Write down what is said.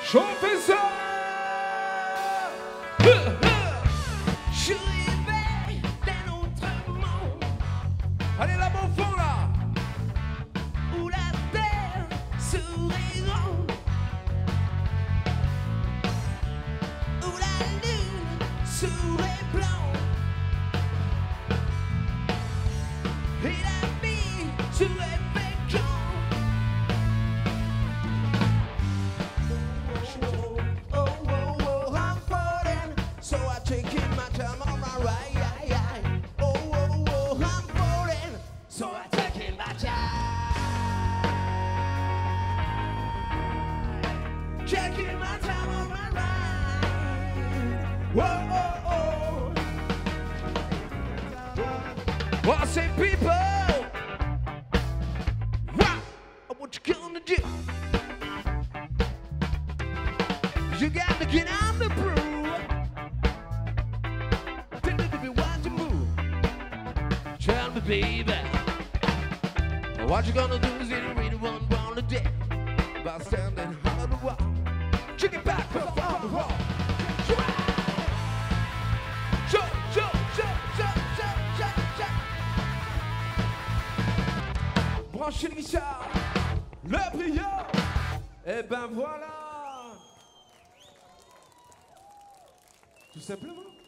Chantez ça. Je rêvais d'un autre monde Allez là, mon fond, là. où la terre serait ronde, où la lune serait blonde et la vie serait féconde. Oh, oh, oh, oh, I'm falling, so I taking my time on my ride. Oh, oh, oh, I'm falling, so I taking my time. Taking my time on my ride. Whoa, oh, oh. Well, I say, people, What you gonna do? You gotta get on the broom. Want to move? Tell me, baby, what you gonna do? Is it really one round a day? By standing on the wall, check it back up on the wall. branchez le guichard, le brillant, et ben voilà. Tout simplement.